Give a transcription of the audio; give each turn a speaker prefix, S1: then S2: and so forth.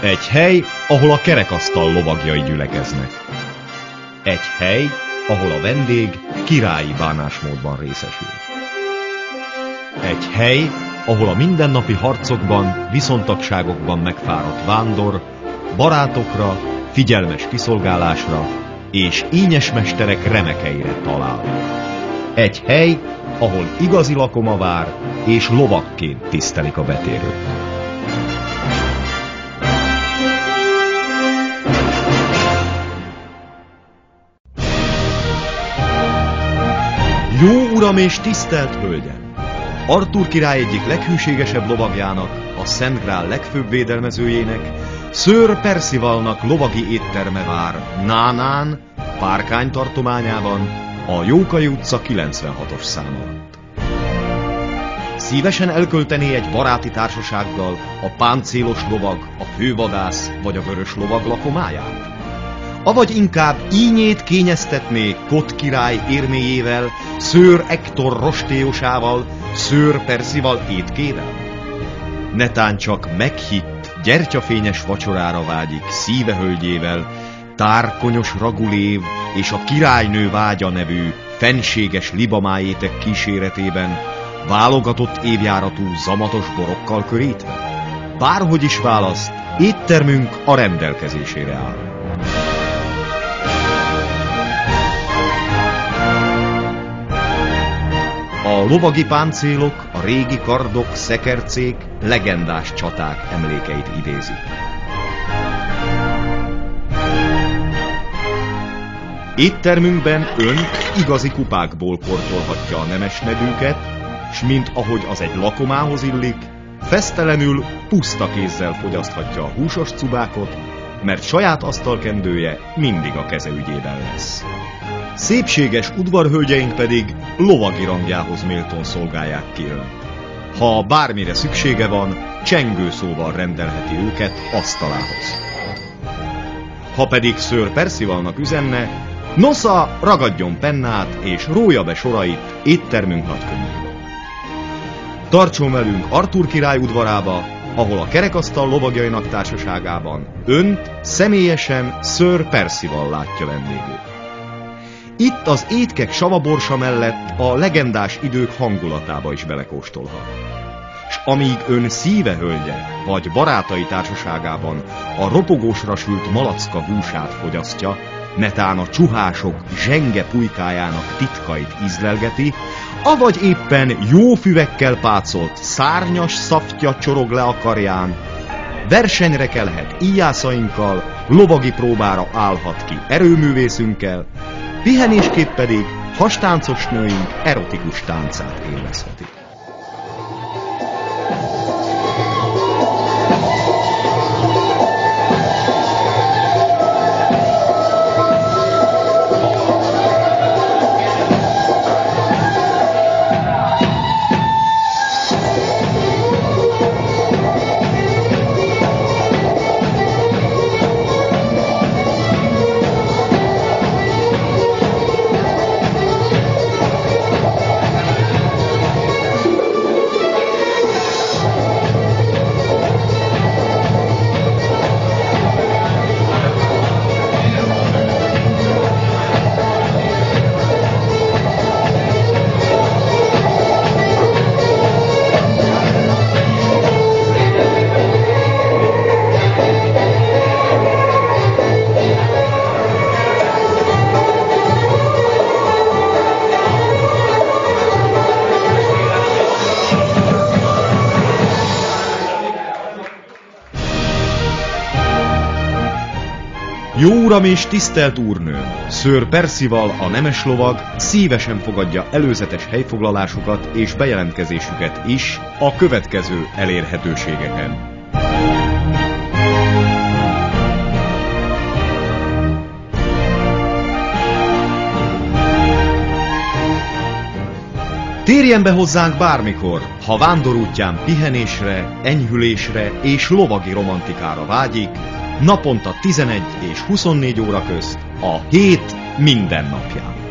S1: Egy hely, ahol a kerekasztal lovagjai gyülekeznek. Egy hely, ahol a vendég királyi bánásmódban részesül. Egy hely, ahol a mindennapi harcokban, viszontagságokban megfáradt vándor barátokra, figyelmes kiszolgálásra és ínyes mesterek remekeire talál. Egy hely, ahol igazi lakoma vár és lovakként tisztelik a betérőt. Jó uram és tisztelt hölgyem! Artúr király egyik leghűségesebb lovagjának, a Szent Grál legfőbb védelmezőjének, Sir Percivalnak lovagi étterme vár Nánán, Párkány tartományában, a Jókai utca 96-os szám alatt. Szívesen elköltené egy baráti társasággal a páncélos lovag, a fővadász vagy a vörös lovag lakomáját? Avagy inkább ínyét kényeztetné Kot király érméjével, Sir Hector rostélyosával, Sir Percival étkével? Netán csak meghitt, gyertyafényes vacsorára vágyik szíve hölgyével, tárkonyos ragulév és a királynő vágya nevű fenséges libamájétek kíséretében, válogatott évjáratú zamatos borokkal körítve? Bárhogy is választ, éttermünk a rendelkezésére áll. A lovagi páncélok, a régi kardok, szekercék, legendás csaták emlékeit idézik. Éttermünkben ön igazi kupákból portolhatja a nemes nedűket, s mint ahogy az egy lakomához illik, fesztelenül puszta kézzel fogyaszthatja a húsos cubákot, mert saját asztalkendője mindig a keze ügyében lesz. Szépséges udvarhölgyeink pedig lovagi rangjához méltón szolgálják ki önt. Ha bármire szüksége van, csengőszóval rendelheti őket asztalához. Ha pedig Sir Percivalnak üzenne, nosza, ragadjon pennát és rója be sorait éttermünk nagykönyvébe. Tartson velünk Artúr király udvarába, ahol a kerekasztal lovagjainak társaságában önt személyesen Sir Percival látja vendégül. Itt az étkek savaborsa mellett a legendás idők hangulatába is belekóstolhat. S amíg ön szíve hölgye vagy barátai társaságában a ropogósra sült malacka húsát fogyasztja, netán a csuhások zsenge pulykájának titkait ízlelgeti, avagy éppen jó füvekkel pácolt szárnyas szaftja csorog le a karján, versenyre kelhet íjászainkkal, lovagi próbára állhat ki erőművészünkkel, pihenésképp pedig hastáncos nőink erotikus táncát élvezheti. Jó uram és tisztelt úrnőm! Sir Percival, a nemes lovag szívesen fogadja előzetes helyfoglalásukat és bejelentkezésüket is a következő elérhetőségeken. Térjen be hozzánk bármikor, ha vándorútján pihenésre, enyhülésre és lovagi romantikára vágyik, naponta 11 és 24 óra közt a hét minden napján.